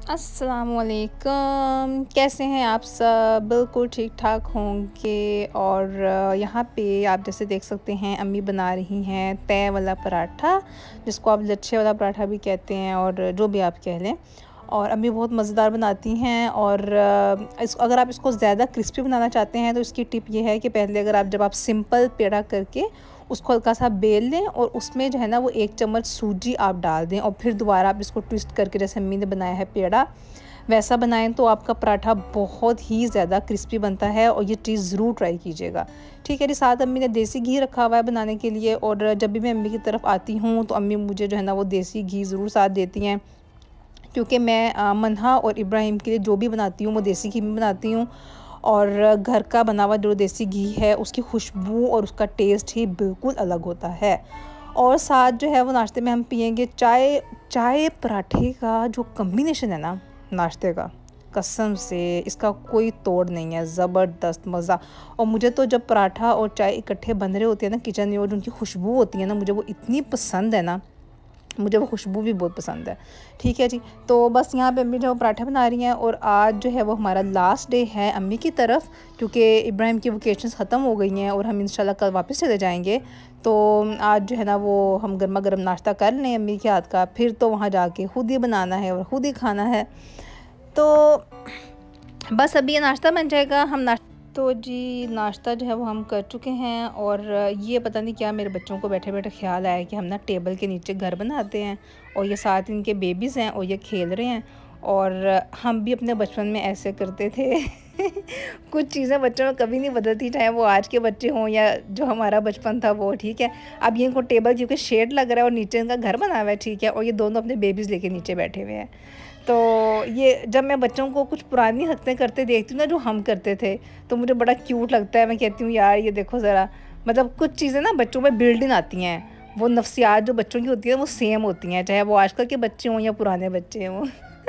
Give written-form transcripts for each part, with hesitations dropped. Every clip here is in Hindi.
अस्सलामुअलैकुम, कैसे हैं आप सब? बिल्कुल ठीक ठाक होंगे। और यहाँ पे आप जैसे देख सकते हैं अम्मी बना रही हैं तय वाला पराठा, जिसको आप लच्छे वाला पराठा भी कहते हैं और जो भी आप कह लें। और अम्मी बहुत मज़ेदार बनाती हैं। और अगर आप इसको ज़्यादा क्रिस्पी बनाना चाहते हैं तो इसकी टिप ये है कि पहले जब आप सिंपल पेड़ा करके उसको हल्का सा बेल लें और उसमें जो है ना वो 1 चम्मच सूजी आप डाल दें और फिर दोबारा आप इसको ट्विस्ट करके जैसे अम्मी ने बनाया है पेड़ा वैसा बनाएं तो आपका पराठा बहुत ही ज़्यादा क्रिस्पी बनता है। और ये चीज़ ज़रूर ट्राई कीजिएगा। ठीक है जी। साथ अम्मी ने देसी घी रखा हुआ है बनाने के लिए। और जब भी मैं अम्मी की तरफ आती हूँ तो अम्मी मुझे जो है ना वो देसी घी ज़रूर साथ देती हैं, क्योंकि मैं मन्हा और इब्राहिम के लिए जो भी बनाती हूँ वो देसी घी में बनाती हूँ। और घर का बना हुआ जो देसी घी है उसकी खुशबू और उसका टेस्ट ही बिल्कुल अलग होता है। और साथ जो है वो नाश्ते में हम पियेंगे चाय। चाय पराठे का जो कॉम्बिनेशन है ना नाश्ते का, कसम से इसका कोई तोड़ नहीं है। ज़बरदस्त मज़ा। और मुझे तो जब पराठा और चाय इकट्ठे बन रहे होते हैं ना किचन में और उनकी खुशबू होती है ना, मुझे वो इतनी पसंद है ना, मुझे वो खुशबू भी बहुत पसंद है। ठीक है जी। तो बस यहाँ पे अम्मी जो पराठे बना रही हैं और आज जो है वो हमारा लास्ट डे है अम्मी की तरफ, क्योंकि इब्राहिम की वकेशंस ख़त्म हो गई हैं और हम इंशाल्लाह कल वापस चले जाएंगे। तो आज जो है ना वो हम गर्मा गर्म नाश्ता कर लें अम्मी के हाथ का, फिर तो वहाँ जाके खुद ही बनाना है और ख़ुद ही खाना है। तो बस अभी ये नाश्ता बन जाएगा। तो जी नाश्ता जो है वो हम कर चुके हैं। और ये पता नहीं क्या मेरे बच्चों को बैठे बैठे ख्याल आया कि हम ना टेबल के नीचे घर बनाते हैं और ये साथ इनके बेबीज़ हैं और ये खेल रहे हैं। और हम भी अपने बचपन में ऐसे करते थे कुछ चीज़ें बच्चों में कभी नहीं बदलती, चाहे वो आज के बच्चे हों या जो हमारा बचपन था वो। ठीक है। अब ये इनको टेबल क्योंकि शेड लग रहा है और नीचे इनका घर बना हुआ है। ठीक है। और ये दोनों अपने बेबीज़ लेके नीचे बैठे हुए हैं। तो ये जब मैं बच्चों को कुछ पुरानी हरकतें करते देखती हूँ ना जो हम करते थे, तो मुझे बड़ा क्यूट लगता है। मैं कहती हूँ यार ये देखो ज़रा, मतलब कुछ चीज़ें ना बच्चों में बिल्ड इन आती हैं। वो नफ्सियात जो बच्चों की होती है वो सेम होती हैं, चाहे वो आजकल के बच्चे हों या पुराने बच्चे हों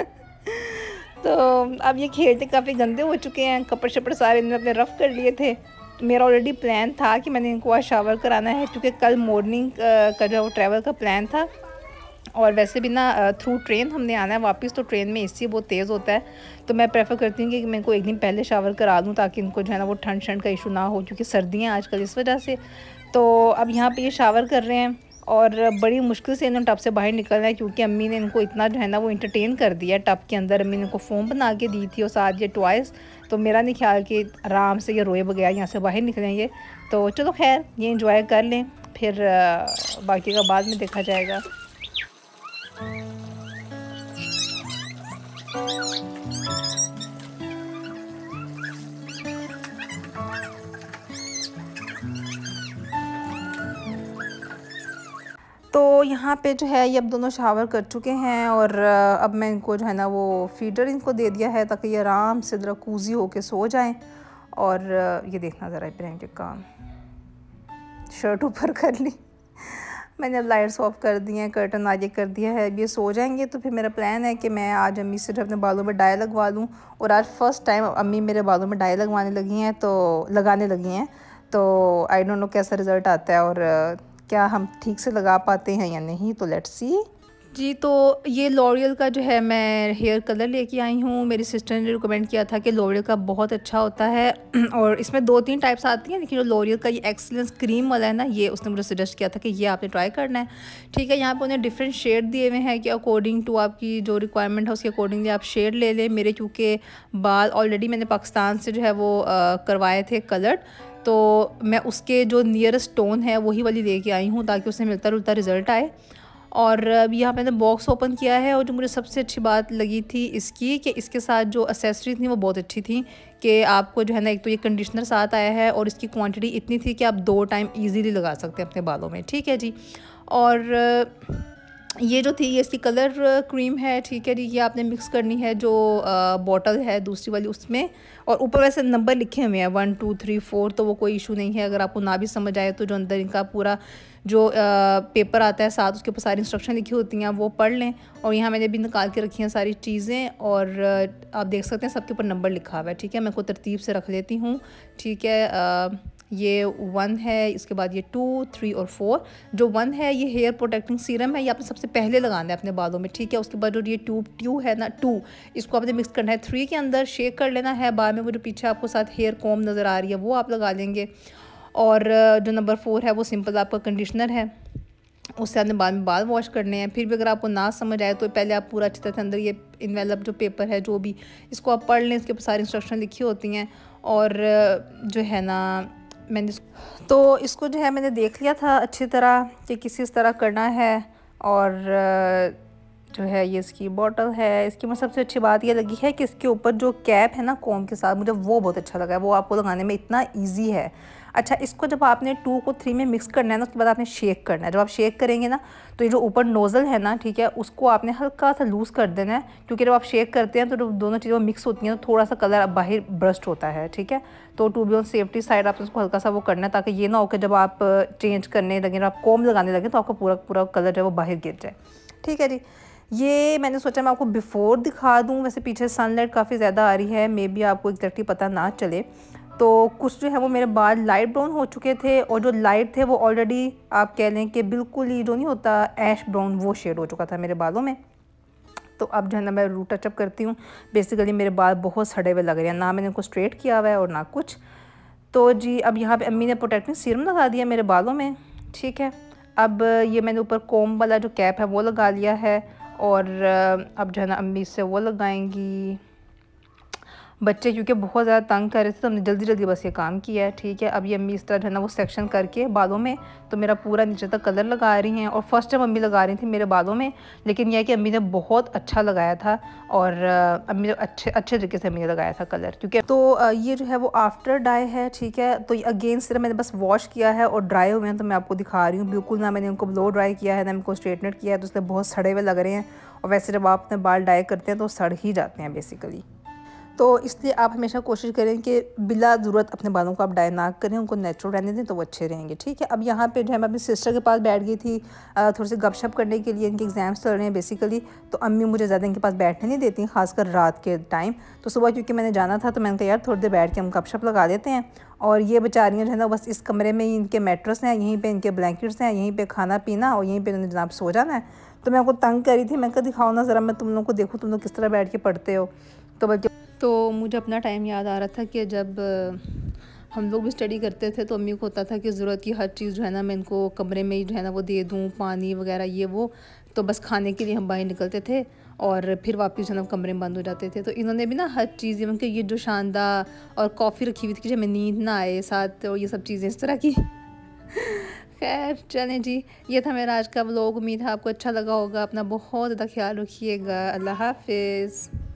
तो अब ये खेलते काफ़ी गंदे हो चुके हैं, कपड़े शपड़े सारे इन्होंने अपने रफ़ कर लिए थे। मेरा ऑलरेडी प्लान था कि मैंने इनको आज शावर कराना है, क्योंकि कल मॉर्निंग का जो ट्रैवल का प्लान था। और वैसे भी ना थ्रू ट्रेन हमने आना है वापस, तो ट्रेन में एसी बहुत तेज़ होता है। तो मैं प्रेफर करती हूँ कि मैं इनको एक दिन पहले शावर करा दूँ ताकि इनको जो है ना वो ठंड शंड का इशू ना हो, क्योंकि सर्दियाँ आजकल इस वजह से। तो अब यहाँ पे ये शावर कर रहे हैं और बड़ी मुश्किल से इन्होंने टब से बाहर निकलना है, क्योंकि अम्मी ने इनको इतना जो है ना वो इंटरटेन कर दिया टब के अंदर। अम्मी ने इनको फ़ोम बना के दी थी और साथ ये टॉयज़। तो मेरा नहीं ख्याल कि आराम से ये रोए बगैर यहाँ से बाहर निकलेंगे। तो चलो खैर ये इंजॉय कर लें, फिर बाकी का बाद में देखा जाएगा। तो यहाँ पे जो है ये अब दोनों शावर कर चुके हैं और अब मैं इनको जो है ना वो फीडर इनको दे दिया है ताकि ये आराम से ज़रा कूजी होके सो जाएं। और ये देखना ज़रा इब्राहिम के काम, शर्ट ऊपर कर ली मैंने, अब लाइट्स ऑफ कर दी हैं, कर्टन आगे कर दिया है। अब ये सो जाएंगे तो फिर मेरा प्लान है कि मैं आज अम्मी से अपने बालों में डाई लगवा लूँ। और आज फ़र्स्ट टाइम अम्मी मेरे बालों में डाई लगाने लगी हैं। तो आई डोंट नो कैसा रिज़ल्ट आता है और क्या हम ठीक से लगा पाते हैं या नहीं, तो लेट्स सी जी। तो ये लॉरियल का जो है मैं हेयर कलर लेके आई हूँ। मेरी सिस्टर ने रिकमेंड किया था कि लॉरियल का बहुत अच्छा होता है और इसमें 2-3 टाइप्स आती हैं, लेकिन जो लॉरियल का ये एक्सीलेंस क्रीम वाला है ना, ये उसने मुझे सजेस्ट किया था कि ये आपने ट्राई करना है। ठीक है। यहाँ पे उन्हें डिफरेंट शेड दिए हुए हैं कि अकॉर्डिंग टू आपकी जो रिक्वायरमेंट है उसके अकॉर्डिंगली आप शेड ले लें। मेरे क्योंकि बाल ऑलरेडी मैंने पाकिस्तान से जो है वो करवाए थे कलर, तो मैं उसके जो नियरेस्ट टोन है वही वाली लेके आई हूँ ताकि उससे मिलता जुलता रिज़ल्ट आए। और यहाँ मैंने बॉक्स ओपन किया है और जो मुझे सबसे अच्छी बात लगी थी इसकी कि इसके साथ जो एसेसरी थी वो बहुत अच्छी थी कि आपको जो है ना एक तो ये कंडीशनर साथ आया है और इसकी क्वांटिटी इतनी थी कि आप 2 टाइम इजीली लगा सकते हैं अपने बालों में। ठीक है जी। और ये जो थी ये इसकी कलर क्रीम है। ठीक है जी। ये आपने मिक्स करनी है जो बॉटल है दूसरी वाली उसमें, और ऊपर वैसे नंबर लिखे हुए हैं 1 2 3 4, तो वो कोई इशू नहीं है। अगर आपको ना भी समझ आए तो जो अंदर इनका पूरा जो पेपर आता है साथ, उसके ऊपर सारी इंस्ट्रक्शन लिखी होती हैं वो पढ़ लें। और यहाँ मैंने भी निकाल के रखी हैं सारी चीज़ें और आप देख सकते हैं सबके ऊपर नंबर लिखा हुआ है। ठीक है। मैं को तरतीब से रख लेती हूँ। ठीक है। ये 1 है, इसके बाद ये 2, 3 और 4। जो 1 है ये हेयर प्रोटेक्टिंग सीरम है, ये आपने सबसे पहले लगाना है अपने बालों में, ठीक है। उसके बाद जो ये ट्यूब है ना 2, इसको आपने मिक्स करना है 3 के अंदर, शेक कर लेना है। बाद में वो जो पीछे आपको साथ हेयर कॉम नज़र आ रही है वो आप लगा लेंगे। और जो नंबर 4 है वो सिंपल आपका कंडीशनर है, उससे आपने बाद में बाल वॉश करने हैं। फिर भी अगर आपको ना समझ आए तो पहले आप पूरा अच्छी तरह से अंदर ये इन्वेलप जो पेपर है जो भी, इसको आप पढ़ लें, इसके ऊपर सारी इंस्ट्रक्शन लिखी होती हैं। और जो है ना मैंने तो इसको जो है मैंने देख लिया था अच्छी तरह कि किस तरह करना है। और जो है ये इसकी बॉटल है, इसकी मुझे सबसे अच्छी बात ये लगी है कि इसके ऊपर जो कैप है ना कॉम के साथ, मुझे वो बहुत अच्छा लगा है। वो आपको लगाने में इतना इजी है। अच्छा, इसको जब आपने 2 को 3 में मिक्स करना है ना, उसके बाद आपने शेक करना है। जब आप शेक करेंगे ना तो ये जो ऊपर नोज़ल है ना, ठीक है, उसको आपने हल्का सा लूज़ कर देना है, क्योंकि जब आप शेक करते हैं तो जब दोनों चीज़ें मिक्स होती हैं तो थोड़ा सा कलर बाहर ब्रस्ट होता है, ठीक है। तो to be on safety side आपने उसको हल्का सा वो करना है, ताकि ये ना हो कि जब आप चेंज करने लगे, जब आप कॉम लगाने लगे तो आपका पूरा कलर जो है वो बाहर गिर जाए, ठीक है जी। ये मैंने सोचा मैं आपको बिफ़ोर दिखा दूँ। वैसे पीछे सनलाइट काफ़ी ज़्यादा आ रही है, मे बी आपको एग्जैक्टली पता ना चले। तो कुछ जो है वो मेरे बाल लाइट ब्राउन हो चुके थे, और जो लाइट थे वो ऑलरेडी आप कह लें कि बिल्कुल ही जो नहीं होता ऐश ब्राउन, वो शेड हो चुका था मेरे बालों में। तो अब जो है ना मैं रूट टचअप करती हूँ। बेसिकली मेरे बाल बहुत सड़े हुए लग रहे हैं, ना मैंने उनको स्ट्रेट किया हुआ है और ना कुछ। तो जी अब यहाँ पे अम्मी ने प्रोटेक्टिव सीरम लगा दिया मेरे बालों में, ठीक है। अब ये मैंने ऊपर कोम वाला जो कैप है वो लगा लिया है, और अब जो है ना अम्मी से वो लगाएंगी। बच्चे क्योंकि बहुत ज़्यादा तंग कर रहे थे तो हमने जल्दी जल्दी बस ये काम किया है, ठीक है। अब ये अम्मी इस तरह है ना वो सेक्शन करके बालों में तो मेरा पूरा नीचे तक कलर लगा रही हैं। और फर्स्ट टाइम अम्मी लगा रही थी मेरे बालों में, लेकिन यह कि अम्मी ने बहुत अच्छा लगाया था, और अम्मी ने अच्छे तरीके से अम्मी ने लगाया था कलर, क्योंकि तो ये जो है वो आफ्टर डाई है, ठीक है। तो अगेन सिर्फ मैंने बस वॉश किया है और ड्राई हुए हैं, तो मैं आपको दिखा रही हूँ। बिल्कुल ना मैंने उनको ब्लो ड्राई किया है ना उनको स्ट्रेटनेट किया है, तो इसलिए बहुत सड़े हुए लग रहे हैं। और वैसे जब आप अपने बाल डाई करते हैं तो सड़ ही जाते हैं बेसिकली। तो इसलिए आप हमेशा कोशिश करें कि बिला ज़रूरत अपने बालों को आप डाई ना करें, उनको नेचुरल रहने दें तो वो अच्छे रहेंगे, ठीक है। अब यहाँ पे जो है मैं अपनी सिस्टर के पास बैठ गई थी थोड़ी सी गपशप करने के लिए। इनके एग्ज़ाम्स चल रहे हैं बेसिकली, तो अम्मी मुझे ज़्यादा इनके पास बैठने नहीं देती, खासकर रात के टाइम। तो सुबह क्योंकि मैंने जाना था तो मैंने कहा यार थोड़ी देर बैठ के हम गपशप लगा देते हैं। और ये बेचारियाँ जो है ना बस इस कमरे में ही इनके मैट्रेस हैं, यहीं पर इनके ब्लैंकेट्स हैं, यहीं पर खाना पीना और यहीं पर इन्होंने जनाब सो जाना है। तो मैं उनको तंग करी थी, मैं कहा दिखाओ ना ज़रा, मैं तुम लोग को देखूँ तुम लोग किस तरह बैठ के पढ़ते हो। तो बल्कि तो मुझे अपना टाइम याद आ रहा था कि जब हम लोग भी स्टडी करते थे तो अम्मी को होता था कि ज़रूरत की हर चीज़ जो है ना मैं इनको कमरे में ही जो है ना वो दे दूँ, पानी वगैरह ये वो। तो बस खाने के लिए हम बाहर निकलते थे और फिर वापस जो है ना कमरे में बंद हो जाते थे। तो इन्होंने भी ना हर चीज़ इवन कि ये जो शानदार और कॉफ़ी रखी हुई थी कि जब मैं नींद ना आए साथ, और ये सब चीज़ें इस तरह की। खैर चलें जी, ये था मेरा आज का व्लॉग। उम्मीद है आपको अच्छा लगा होगा। अपना बहुत ज़्यादा ख्याल रखिएगा। अल्लाह हाफिज़।